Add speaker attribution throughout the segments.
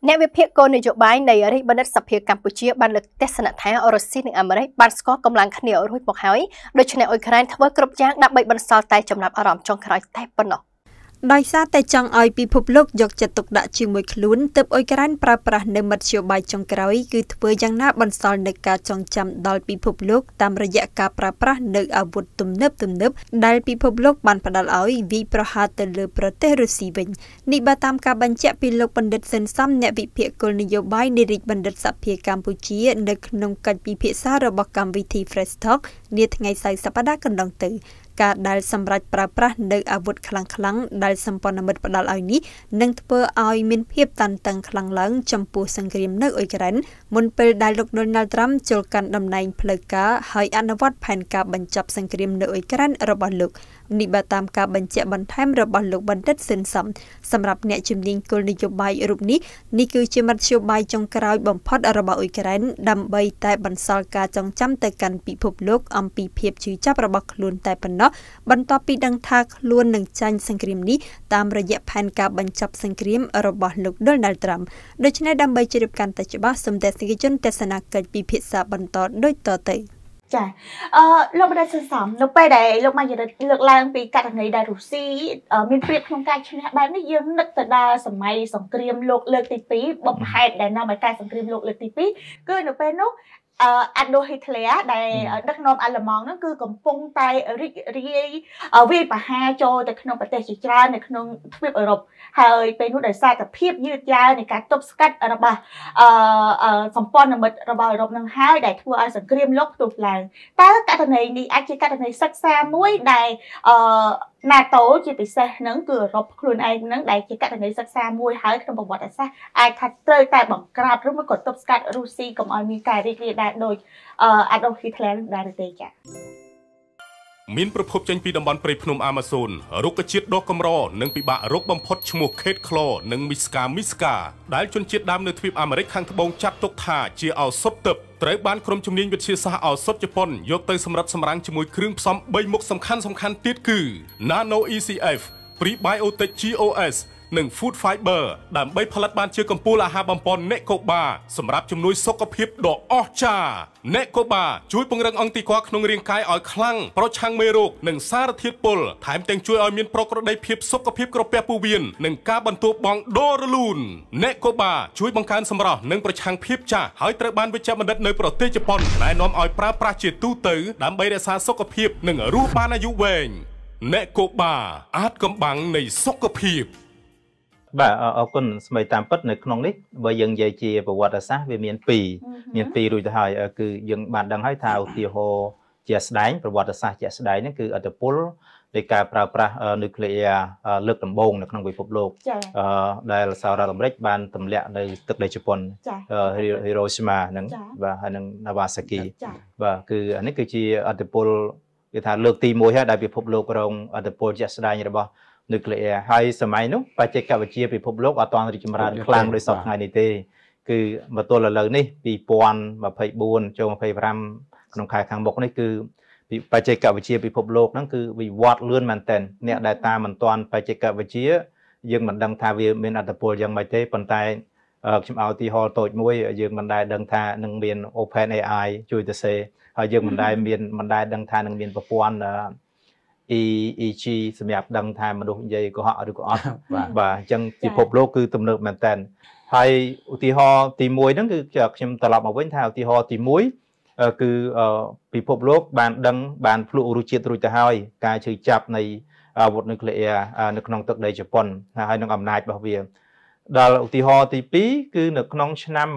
Speaker 1: អ្នកវិភាគគោលនយោបាយនៃរដ្ឋបណ្ឌិតសភាកម្ពុជាបានលើកទស្សនៈថារុស្ស៊ីនិងអាមេរិកបានស្គាល់កម្លាំងគ្នារួចមកហើយដូច្នេះអ៊ុយក្រែនធ្វើគ្រប់យ៉ាងដើម្បីបន្សល់តែចំណាប់អារម្មណ៍ចុងក្រោយតែប៉ុណ្ណោះដោយសារតែចង់ឲ្យពិភពលោកយកចិត្តទុកដាក់ជាមួយខ្លួនទើបអ៊ុយក្រែនប្រើប្រាស់នៅមធ្យោបាយចុងក្រោយគឺធ្វើយ៉ាងណាបន្សល់នៅការចងចាំដល់ពិភពលោកតាមរយៈការប្រើប្រាស់នៅអាវុធទំនើបដែលពិភពលោកបានផ្ដល់ឲ្យវិប្រហារទៅលើប្រទេសរុស្ស៊ីវិញនេះបើតាមការបញ្ជាក់ពីលោកបណ្ឌិតសិនសំអ្នកវិភាគគោលនយោបាយនៃរាជបណ្ឌិតសភាកម្ពុជានៅក្នុងកិច្ចពិភាក្សារបស់កម្មវិធី Fresh Talk នាថ្ងៃសៅរ៍សប្តាហ៍កន្លងទៅការដែលសម្រាប់ប្រើប្រាស់នៅអាវុធខ្លាំងៗដែលសម្ព័ន្ធមិត្តផ្ដល់ឲ្យនេះនឹងធ្វើឲ្យមានភាពតានតឹងខ្លាំងឡើងចំពោះសង្គ្រាមនៅអ៊ុយក្រែនមុនពេលដែលលោក Donald Trump ចូលកាន់តំណែងផ្លូវការហើយអនុវត្តផែនការបញ្ចប់សង្គ្រាមនៅអ៊ុយក្រែនរបស់លោកនេះបើតាមការបញ្ជាក់បន្ថែមរបស់លោកបណ្ឌិតសិនសំសម្រាប់អ្នកជំនាញគោលនយោបាយរូបនេះគឺជាមធ្យោបាយចុងក្រោយបំផុតរបស់អ៊ុយក្រែនដើម្បីតែបន្សល់ការចងចាំទៅកាន់ពិភពលោកអំពីភាពជឿចាប់របស់ខ្លួនតែប៉ុណ្ណោះបន្ទាប់ពីដឹងថាខ្លួននឹងចាញ់សង្គ្រាមនេះតាមរយៈផែនការបញ្ចប់សង្គ្រាមរបស់លោក Donald Trump ដូច្នេះដើម្បីជ្រាបកាន់តែច្បាស់សូមទស្សនិកជនទស្សនាកិច្ចពិភាក្សាបន្តដូចតទៅ
Speaker 2: ចាលោកបណ្ឌិតសិនសំនៅពេលដែលលោកមកលើកឡើងពីករណីដែលរុស្ស៊ីមានព្រៀបក្នុងការឈ្នះបែបនេះយើងនឹកទៅដល់សម័យសង្គ្រាមលោកលើកទី2បំផែតដែលនាំឲ្យការសង្គ្រាមលោកលើកទី2គឺនៅពេលនោះAdolf Hitler ដែលដឹកនាំអាល្លឺម៉ង់ហ្នឹងគឺកំពុងតែរីករាយវាយប្រហារចូលទៅក្នុងប្រទេសជាច្រើននៅក្នុងទ្វីបអឺរ៉ុបហើយពេលនោះដោយសារតែភាពយឺតយ៉ាវនៃការទប់ស្កាត់របស់សម្ព័ន្ធមិត្តរបស់អឺរ៉ុបនឹងហើយដែលធ្វើឲ្យសង្គ្រាមលោកផ្ទុះឡើងតើករណីនេះអាចជាករណីសិក្សាមួយដែលNATO ជាពិសេសហ្នឹងគឺអឺរ៉ុបខ្លួនឯងហ្នឹងដែលជាករណីសិក្សាមួយហើយក្នុងប្រវត្តិសាស្ត្រអាចថាត្រូវតែបង្ក្រាបឬមួយក៏ទប់ស្កាត់រុស្ស៊ីកុំឲ្យមានការរីករាលដាលដោយ Adolf Hitler នឹងដែរទេចា៎
Speaker 3: មានប្រភពចេញពីតំបន់ព្រៃភ្នំអាម៉ាហ្សូនរុក្ខជាតិដ៏កម្រនិងពិបាករកបំផុតឈ្មោះ Kate Claw និង Miska ដែលជនជាតិដើមនៅទ្វីបអាមេរិកខាងត្បូងចាត់ទុកថាជាឱសថទឹកត្រូវបានក្រុមជំនាញវិទ្យាសាស្ត្រឱសថជប៉ុនយកទៅសម្រិតសម្រាំងជាមួយគ្រឿងផ្សំ3មុខសំខាន់ទៀតគឺ Nano ECF Prebiotic GOS និង Food Fiber ដើម្បីផលិតបានជាកំពូលអាហារបំប៉ន Nekoba សម្រាប់ជំនួយសុខភាពដ៏អស្ចារ្យ Nekoba ជួយពង្រឹងអង្គារក្នុងរាងកាយឲ្យខ្លាំងប្រឆាំងមេរោគនិងសារធាតុពុលថែមទាំងជួយឲ្យមានប្រក្រតីភាពសុខភាពក្រពះពោះវៀននិងការបន្ទោបង់ដ៏រលូន Nekoba ជួយបង្កើនសម្រស់និងប្រឆាំងភាពចាស់ហើយត្រូវបានវេជ្ជបណ្ឌិតនៅប្រទេសជប៉ុនណែនាំឲ្យប្រើប្រាស់ជាទូទៅដើម្បីរក្សាសុខភាពនិងរស់បានអាយុវែង Nekoba អាចកំបាំងនៃសុខភាព
Speaker 4: បាទអរគុណស្មីតាមពិតនៅក្នុងនេះបើយើងនិយាយជាប្រវត្តិសាស្ត្រវាមាន2រួចទៅហើយគឺយើងបានដឹងហើយថាឧទាហរណ៍ជាស្ដែងប្រវត្តិសាស្ត្រជាស្ដែងនេះគឺឥទ្ធិពលនៃការប្រើប្រាស់នុយក្លេអ៊ែរលើកដំបូងនៅក្នុងពិភពលោកដែលសហរដ្ឋអាមេរិកបានទម្លាក់នៅទឹកដីជប៉ុនហីរ៉ូស៊ីម៉ាហ្នឹងបាទហើយនឹងណាវ៉ាសាគីបាទគឺអានេះគឺជាឥទ្ធិពលគេថាលើកទី1ហើយដែលពិភពលោករងឥទ្ធិពលជាស្ដែងរបស់នុយក្លេអ៊ែរហើយសម័យនោះបច្ចេកវិទ្យាពិភពលោកអត់ទាន់រីកចម្រើនខ្លាំងដោយសពថ្ងៃនេះទេគឺមកទល់ឥឡូវនេះ2024ចូល25ក្នុងខែខាងមុខនេះគឺបច្ចេកវិទ្យាពិភពលោកហ្នឹងគឺវិវត្តលឿនមែនទែនអ្នកដែលតាមមិនទាន់បច្ចេកវិទ្យាយើងមិនដឹងថាវាមានអត្ថប្រយោជន៍យ៉ាងម៉េចទេប៉ុន្តែខ្ញុំឲ្យឧទាហរណ៍តូចមួយយើងមិនដែលដឹងថានឹងមាន Open AI ជួយទៅសេហើយយើងមិនដែលដឹងថានឹងមានប្រព័ន្ធEEG សម្រាប់ដឹងថាមនុស្សនិយាយកុហកឬក៏អត់បាទអញ្ចឹងពិភពលោកគឺទំនើបមែនតើហើយឧទាហរណ៍ទី1ហ្នឹងគឺខ្ញុំត្រឡប់មកវិញថាឧទាហរណ៍ទី1គឺពិភពលោកបានភ្លក់រសជាតិរួចទៅហើយការជឿចាប់នៃអាវុធនុយក្លេអ៊ែរនៅក្នុងទឹកដីជប៉ុនហើយនឹងអំណាចរបស់វាដល់ឧទាហរណ៍ទី2គឺនៅក្នុងឆ្នាំ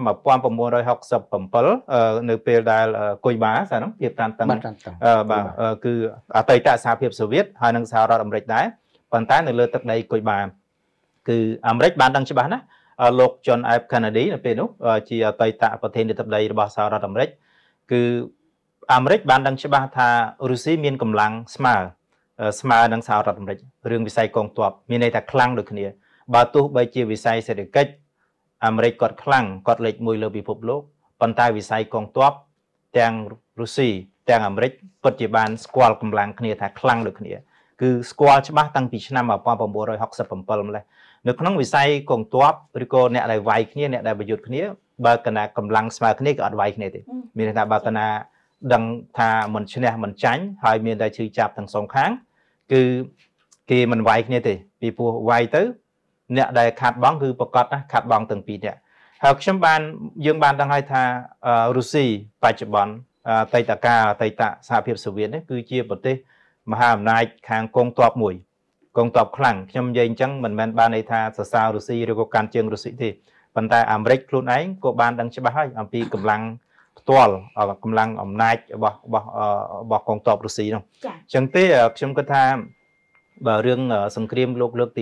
Speaker 4: 1967នៅពេលដែលគុយបាស្អាហ្នឹងភាពតានតឹងបាទគឺអតីតសហភាពសូវៀតហើយនិងសហរដ្ឋអាមេរិកដែរប៉ុន្តែនៅលើទឹកដីគុយបាគឺអាមេរិកបានដឹងច្បាស់ណាស់លោក John F Kennedy នៅពេលនោះជាអតីតប្រធានាធិបតីរបស់សហរដ្ឋអាមេរិកគឺអាមេរិកបានដឹងច្បាស់ថារុស្ស៊ីមានកម្លាំងស្មើនឹងសហរដ្ឋអាមេរិករឿងវិស័យកងទ័ពមានន័យថាខ្លាំងដូចគ្នាបើទោះបីជាវិស័យសេដ្ឋកិច្ចអាមេរិកគាត់ខ្លាំងគាត់លេខ1លើពិភពលោកប៉ុន្តែវិស័យកងទ័ពទាំងរុស្ស៊ីទាំងអាមេរិកពិតជាបានស្គាល់កម្លាំងគ្នាថាខ្លាំងដូចគ្នាគឺស្គាល់ច្បាស់តាំងពីឆ្នាំ1967ម្លេះនៅក្នុងវិស័យកងទ័ពឬក៏អ្នកដែលវាយគ្នាអ្នកដែលប្រយុទ្ធគ្នាបើកណាកម្លាំងស្មើគ្នាក៏អត់វាយគ្នាទេមានន័យថាបើកណាដឹងថាមិនឈ្នះមិនចាញ់ហើយមានតែឈឺចាប់ទាំងសងខាងគឺគេមិនវាយគ្នាទេពីព្រោះវាយទៅអ្នកដែលខាត់បងគឺប្រកាសណាខាត់បងទាំងពីរនាក់ហើយខ្ញុំបានយើងបានដឹងហើយថារុស្ស៊ីបច្ចុប្បន្នអតីតកាលអតីតសហភាពសូវៀតនេះគឺជាប្រទេសមហាអំណាចខាងកងទ័ពមួយកងទ័ពខ្លាំងខ្ញុំនិយាយអញ្ចឹងមិនមែនបានន័យថាសរសើររុស្ស៊ីឬក៏កាន់ជើងរុស្ស៊ីទេប៉ុន្តែអាមេរិកខ្លួនឯងក៏បានដឹងច្បាស់ហើយអំពីកម្លាំងផ្ទាល់កម្លាំងអំណាចរបស់កងទ័ពរុស្ស៊ីនោះអញ្ចឹងទេខ្ញុំគិតថាបើរឿងសង្គ្រាមលោកលើកទី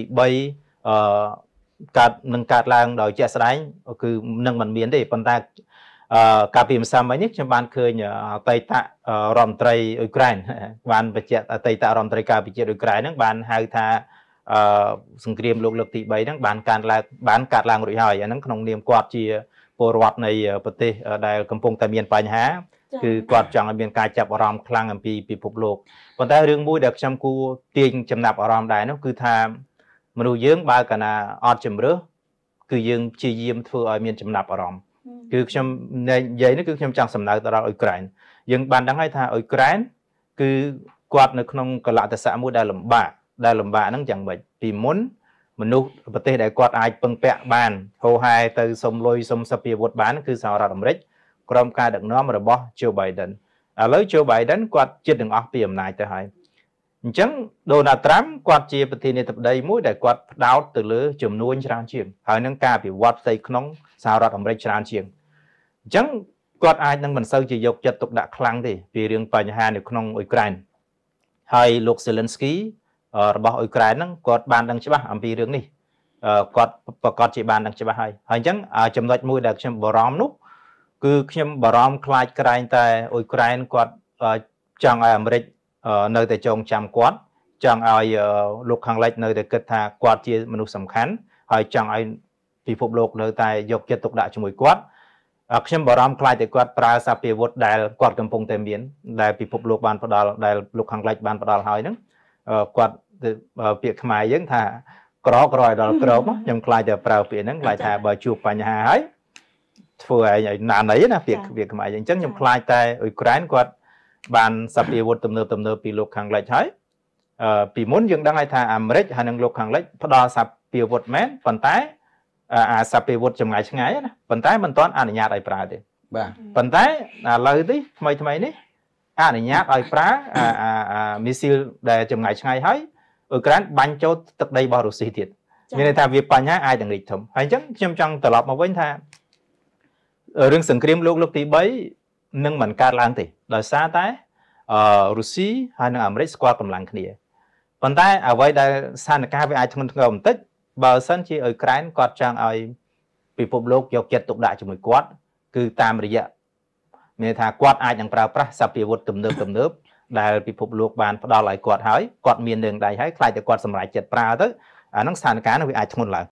Speaker 4: 3កើតឡើងដោយជាក់ស្ដែងគឺនឹងមិនមានទេប៉ុន្តែកាលពីម្សិលមិញនេះខ្ញុំបានឃើញអតីតរដ្ឋមន្ត្រីអ៊ុយក្រែនបានបញ្ជាក់អតីតរដ្ឋមន្ត្រីការពារជាតិអ៊ុយក្រែនហ្នឹងបានហៅថាសង្គ្រាមលោកលើកទី3ហ្នឹងបានកើតឡើងរួចហើយអាហ្នឹងក្នុងនាមគាត់ជាពលរដ្ឋនៃប្រទេសដែលកំពុងតែមានបញ្ហាគឺគាត់ចង់ឲ្យមានការចាប់អារម្មណ៍ខ្លាំងអំពីពិភពលោកប៉ុន្តែរឿងមួយដែលខ្ញុំគួរទាញចំណាប់អារម្មណ៍ដែរនោះគឺថាមនុស្សយើងបើកាលណាអត់ជំរឿសគឺយើងព្យាយាមធ្វើឲ្យមានចំណាប់អារម្មណ៍គឺខ្ញុំនិយាយនេះគឺខ្ញុំចង់សំដៅទៅដល់អ៊ុយក្រែនយើងបានដឹងហើយថាអ៊ុយក្រែនគឺគាត់នៅក្នុងកលៈទេសៈមួយដែលលំបាកហ្នឹងយ៉ាងម៉េចពីមុនមនុស្សប្រទេសដែលគាត់អាចពឹងពាក់បានហូរហែទៅសុំលុយសុំសព្វាវុធបានគឺសហរដ្ឋអាមេរិកក្រុមការដឹកនាំរបស់ Joe Biden ឥឡូវ Joe Biden គាត់ជិតនឹងអស់ពីអំណាចទៅហើយអញ្ចឹង Donald Trump គាត់ជាប្រធានាធិបតីមួយដែលគាត់ផ្ដោតទៅលើចំនួនច្រើនជាងហើយនឹងការអភិវឌ្ឍផ្ទៃក្នុងសហរដ្ឋអាមេរិកច្រើនជាងអញ្ចឹងគាត់អាចនឹងមិនសូវជាយកចិត្តទុកដាក់ខ្លាំងទេពីរឿងបញ្ហានៅក្នុងអ៊ុយក្រែនហើយលោក Zelensky របស់អ៊ុយក្រែនហ្នឹងគាត់បានដឹងច្បាស់អំពីរឿងនេះគាត់ប្រកាសជាបានដឹងច្បាស់ហើយអញ្ចឹងចំណុចមួយដែលខ្ញុំបារម្ភនោះគឺខ្ញុំបារម្ភខ្លាចក្រែងតែអ៊ុយក្រែនគាត់ចង់ឲ្យអាមេរិកនៅតែចងចាំគាត់ចង់ឲ្យលោកខាងលិចនៅតែគិតថាគាត់ជាមនុស្សសំខាន់ហើយចង់ឲ្យពិភពលោកនៅតែយកចិត្តទុកដាក់ជាមួយគាត់ខ្ញុំបារម្ភខ្លាចតែគាត់ប្រើសព្វាវុធដែលគាត់កំពុងតែមានដែលពិភពលោកបានផ្ដល់ដែលលោកខាងលិចបានផ្ដល់ហើយហ្នឹងគាត់ពាក្យខ្មែរយើងថាក្រឲ្យដល់ក្រមខ្ញុំខ្លាចតែប្រើពាក្យហ្នឹងខ្លាចថាបើជួបបញ្ហាហើយធ្វើឲ្យណាណីណាពាក្យខ្មែរយើងអញ្ចឹងខ្ញុំខ្លាចតែអ៊ុយក្រែនគាត់បានសព្វាវុធទំនើបពីលោកខាងលិចហើយពីមុនយើងដឹងហើយថាអាមេរិកហើយនិងលោកខាងលិចផ្ដល់សព្វាវុធមែនប៉ុន្តែអាសព្វាវុធចម្ងាយឆ្ងាយណាប៉ុន្តែមិនទាន់អនុញ្ញាតឲ្យប្រើទេបាទប៉ុន្តែឥឡូវនេះថ្មីនេះអនុញ្ញាតឲ្យប្រើមីស៊ីលដែលចម្ងាយឆ្ងាយហើយអ៊ុយក្រែនបាញ់ចូលទឹកដីរបស់រុស្ស៊ីទៀតមានន័យថាវាបញ្ហាអាចនឹងរីកធំហើយអញ្ចឹងខ្ញុំចង់ត្រឡប់មកវិញថារឿងសង្គ្រាមលោកលើកទី3នឹងមិនកើតឡើងទេដោយសារតែរុស្ស៊ីហើយនិងអាមេរិកស្គាល់កម្លាំងគ្នាប៉ុន្តែអ្វីដែលស្ថានភាពវាអាចធ្ងន់ធ្ងរបន្តិចបើសិនជាអ៊ុយក្រែនគាត់ចង់ឲ្យពិភពលោកយកចិត្តទុកដាក់ជាមួយគាត់គឺតាមរយៈមានថាគាត់អាចនឹងប្រើប្រាស់សព្វាវុធទំនើបដែលពិភពលោកបានផ្ដល់ឲ្យគាត់ហើយគាត់មាននឹងដៃហើយខ្លាចតែគាត់សម្រេចចិត្តប្រើទៅអាហ្នឹងស្ថានភាពនោះវាអាចធ្ងន់ឡើង